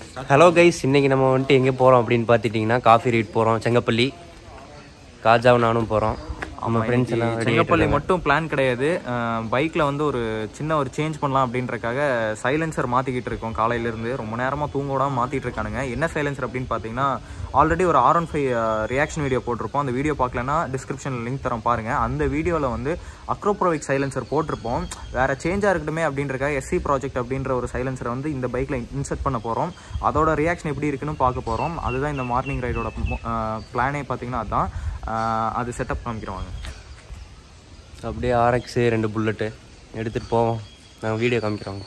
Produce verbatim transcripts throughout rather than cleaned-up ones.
Hello guys, இன்றைக்கி நம்ம வந்துட்டு எங்கே போகிறோம் அப்படின்னு பார்த்துட்டிங்கன்னா காஃபி ரீட் போகிறோம். செங்கப்பள்ளி காஜாவும் நானும் போகிறோம். நம்ம ஃப்ரெண்ட்ஸ் எல்லாம் செங்கப்பள்ளி மட்டும் பிளான் கிடையாது. பைக்கில் வந்து ஒரு சின்ன ஒரு சேஞ்ச் பண்ணலாம் அப்படின்றக்காக சைலன்சர் மாற்றிக்கிட்டு இருக்கோம். காலையிலேருந்து ரொம்ப நேரமாக தூங்க விடாமல் மாற்றிட்டு இருக்கானுங்க. என்ன சைலன்சர் அப்படின்னு பார்த்தீங்கன்னா, ஆல்ரெடி ஒரு R one five reaction video போட்டிருப்போம். அந்த வீடியோ பார்க்கலன்னா டிஸ்கிரிப்ஷனில் லிங்க் தரோம் பாருங்கள். அந்த வீடியோவில் வந்து அக்ரோப்ரோவிக் சைலன்சர் போட்டிருப்போம். வேறு சேஞ்சாக இருக்கட்டுமே அப்படின்றக்காக எஸ்சி ப்ராஜெக்ட் அப்படின்ற ஒரு சைலன்சரை வந்து இந்த பைக்கில் இன்செர்ட் பண்ண போகிறோம். அதோட ரியாக்ஷன் எப்படி இருக்குன்னு பார்க்க போகிறோம். அதுதான் இந்த மார்னிங் ரைடோட பிளானே பார்த்தீங்கன்னா அதுதான். அது செட்டப் காமிக்கிறோம். அப்படியே ஆர்எக்ஸு ரெண்டு புல்லட்டு எடுத்துகிட்டு போவோம். நாங்கள் வீடியோ காமிக்கிறோம்.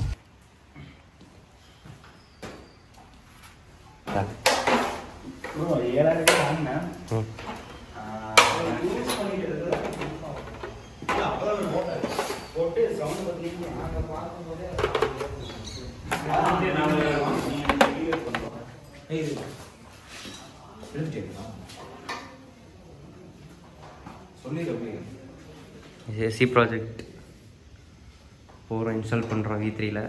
எஸ்சி ப்ராஜெக்ட் போகிறோம், இன்ஸ்டால் பண்ணுறோம் வி த்ரீல.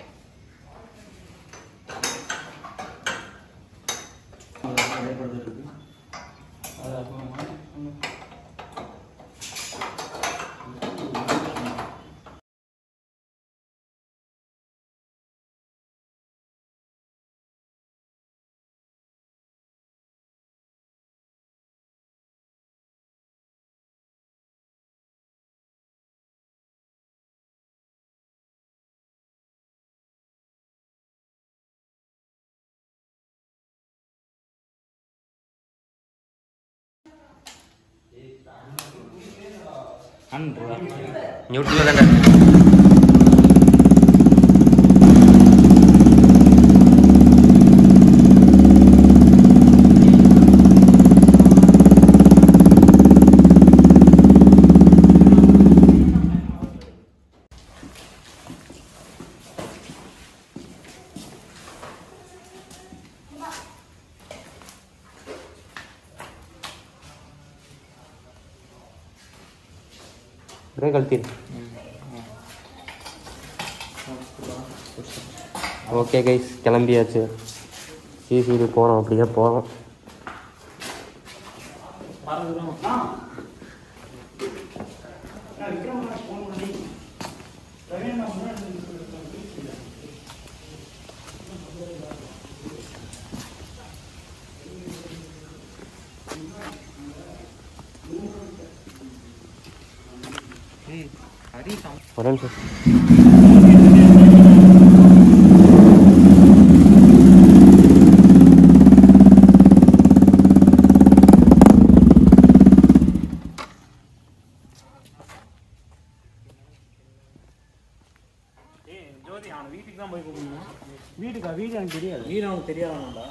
நியூட்ரல் தானே கழட்டி. ஓகே கைஸ், கிளம்பியாச்சு. சிசிடி போகிறோம். அப்படியே போகிறோம். ஒரு நிமிஷம். ஜோதி அவன் வீட்டுக்கு தான் போய் கூப்பிடணும். வீட்டுக்கா? வீடு எனக்கு தெரியாது. வீடு அவனுக்கு தெரியாதான்டா.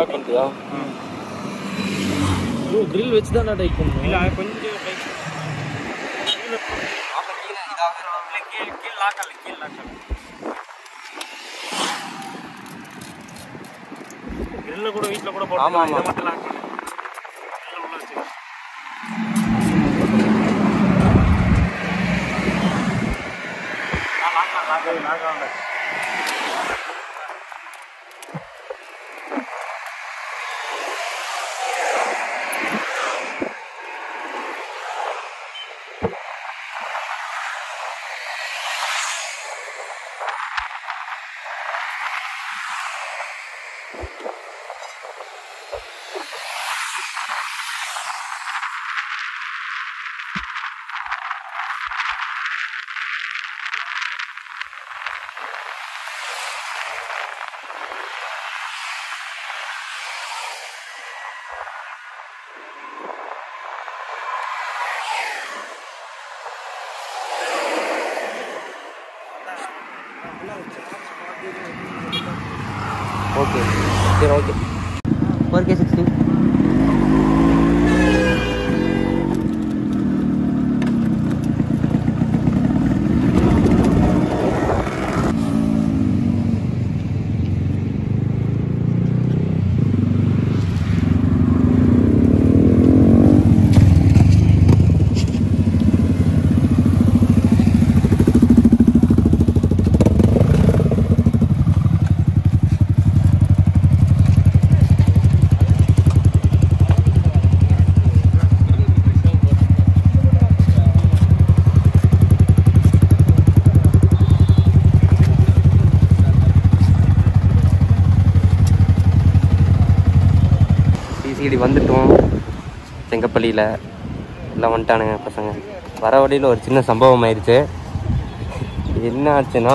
லாக் பண்ணிட்டியா? ஓ கிரில் வச்சு தான் டைட் பண்ணணும். இல்ல அது கொஞ்சம் டைட் கீழ அப்ப கீழ இதாவது இல்ல கீழ கீழ லாக் ஆகல கீழ லாக் ஆகல. கிரில்ல கூட வீட்ல கூட போட்டு ஆமா இத மட்டும் லாக் பண்ணு. கிரில்ல உள்ள வச்சு. ஆ லாக் லாக் லாக் லாக் ஆகல. ஓகே சரி okay four K sixteen city வந்துட்டோம். செங்கப்பள்ளியில் எல்லாம் வந்துட்டானுங்க பசங்க. வர வழியில் ஒரு சின்ன சம்பவம் ஆயிடுச்சு. என்ன ஆச்சுன்னா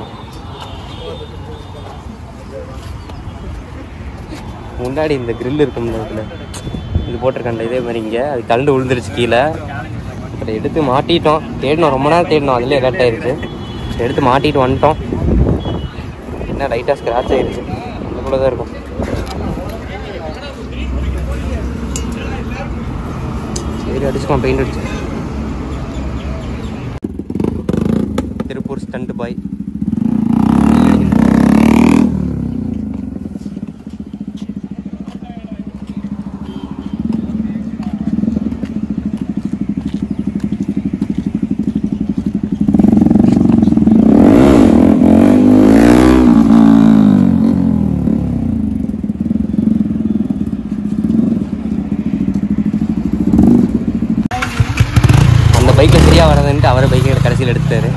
முன்னாடி இந்த கிரில் இருக்கும்ல இதில் இது போட்டிருக்காண்ட இதே மாதிரி இங்கே அது கலந்து விழுந்துருச்சு கீழே. அதை எடுத்து மாட்டிட்டோம். தேடினோம், ரொம்ப நேரம் தேடினோம், அதுலேயே கரெக்ட் ஆயிடுச்சு. எடுத்து மாட்டிட்டு வந்துட்டோம். என்ன லைட்டாக ஸ்க்ராட்ச் ஆயிடுச்சு, அதுக்குள்ளே தான் இருக்கும். சரி அடிச்சுக்கலாம், பெயிண்ட் அடிச்சு. Tiruppur stunt boy. பைக்கில் சரியாக வராதுன்ட்டு அவரை பைக்கை கடைசியில் எடுத்துட்டாரு.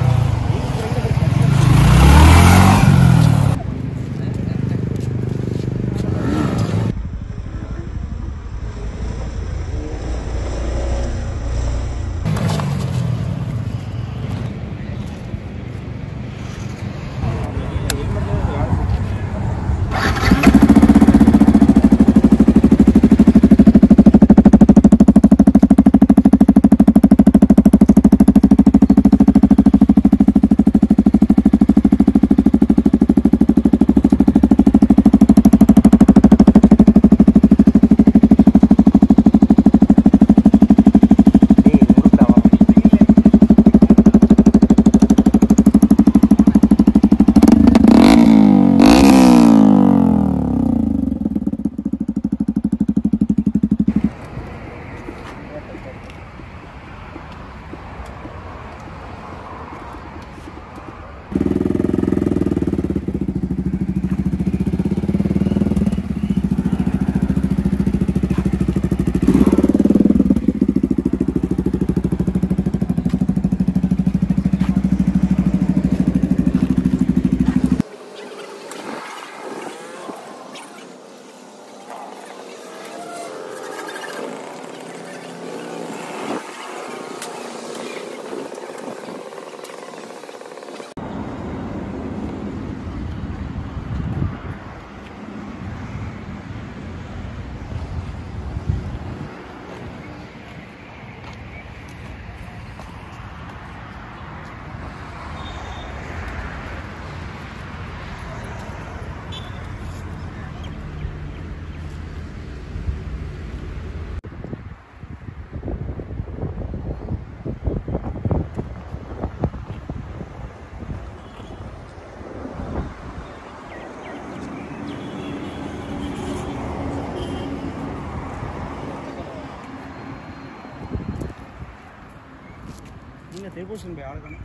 திருப்பூர் போய் ஆளுக்கான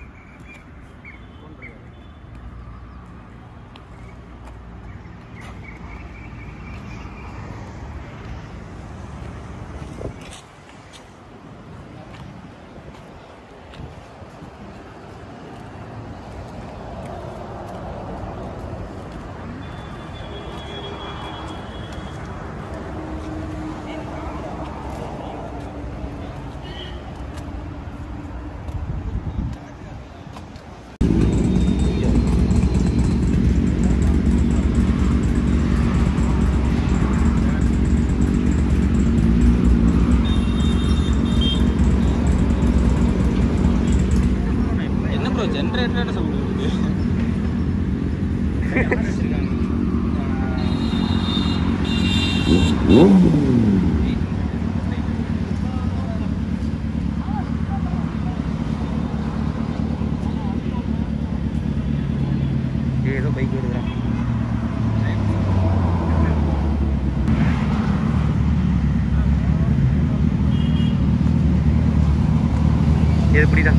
ஜென்ரேட்டர் சவுண்ட் வருது. ஏதோ பைக் வருதுடா. இது புரியுதா?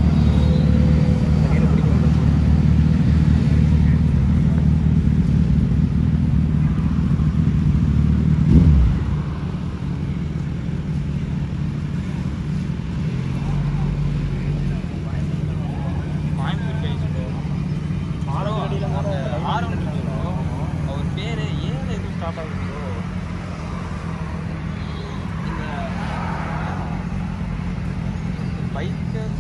அவர் பேரு ஏன் எதுவும் ஸ்டார்ட் ஆகுதோ இந்த பைக்கர்ஸ்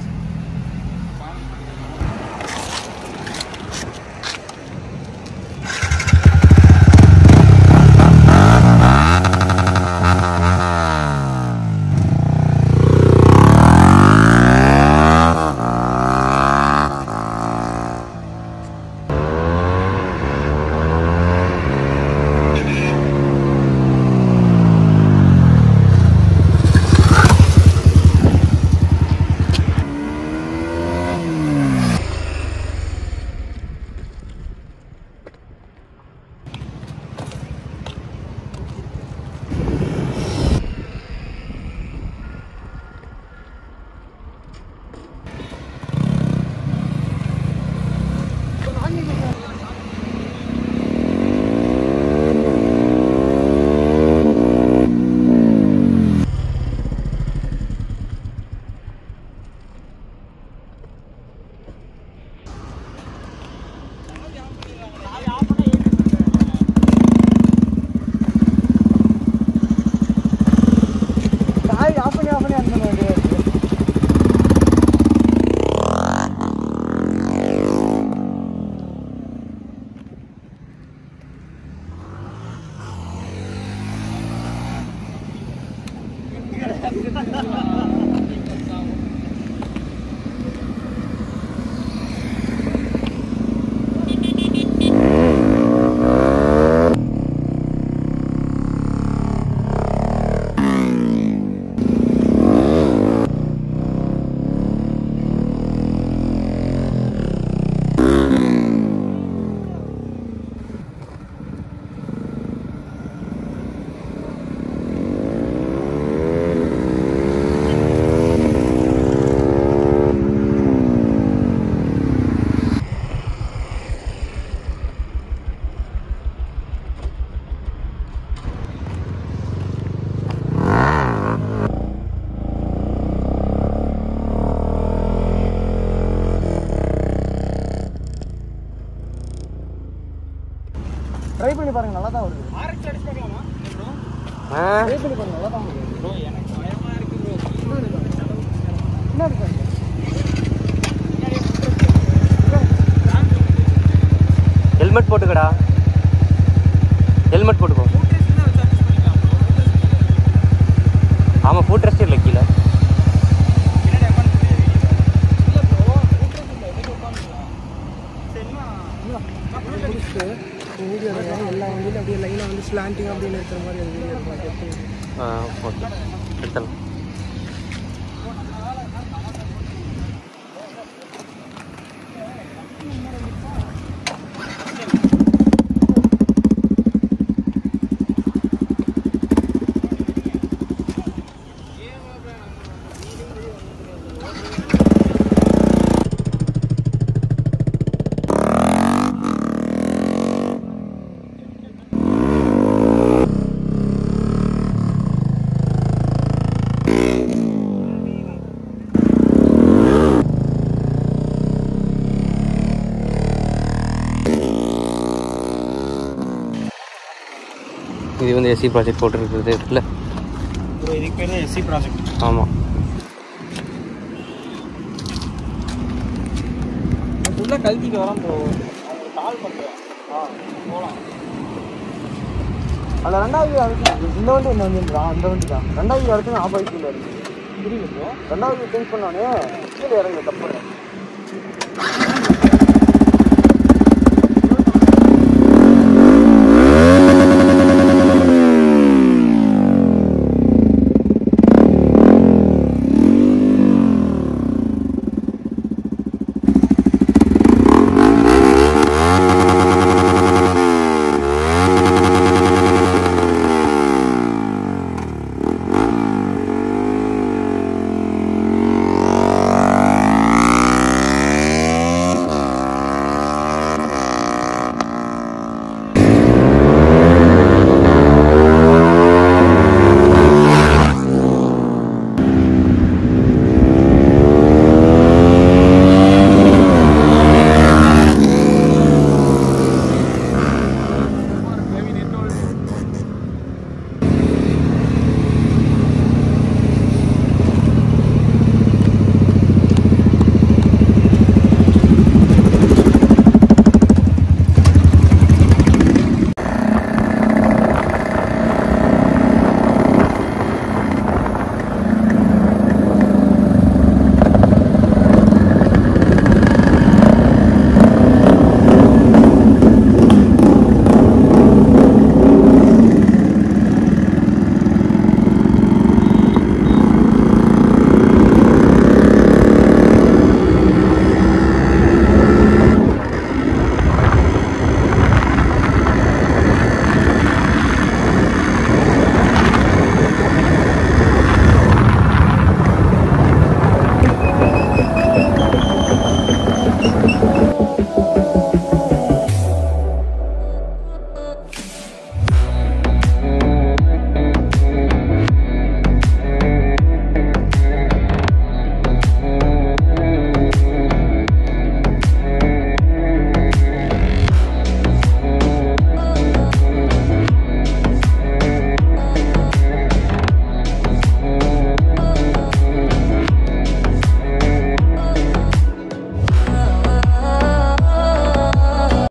ட்ரை பண்ணி பாருங்க, நல்லா தான் வருது. ஆர்எக்ஸ் அடிச்சு பார்க்கலாமா ப்ரோ? ஆ ட்ரை பண்ணி பாருங்க, நல்லா தான் வருது ப்ரோ. எனக்கு பயமா இருக்கு ப்ரோ. என்ன இருக்கு? ஹெல்மெட் போட்டுக்கடா. ஹெல்மெட் போட்டுக்கோ. ஆமா, ஃபுட் ரெஸ்ட் இல்லை கீழே. வீடியோ எல்லா வண்டியிலும் அப்படியே லைனாக வந்து ஸ்லாண்டிங் அப்படின்னு இருக்கிற மாதிரி அந்த வீடியோ இருக்கும். ஆ ஓகே, எடுத்துடலாம். இது வந்து எஸ்சி ப்ராஜெக்ட் போட்டுருக்குறது இல்லை ப்ரோ இதுக்கு பேர் தான் எஸ்சி ப்ராஜெக்ட். ஆமாம். ஃபுல்லாக கழட்டிட்டு வரான் ப்ரோ. அவங்க கால் பண்ணுறேன். ஆ போகலாம். அதில் ரெண்டாவது அடுத்து இந்த வண்டி என்ன வந்துன்றா அந்த வண்டி தான் ரெண்டாவது அடுத்து ஆப்போசிட்டில் இருக்குது. புரியுது ப்ரோ. ரெண்டாவது சேஞ்ச் பண்ணோடனே கீழே இறங்க தப்பு.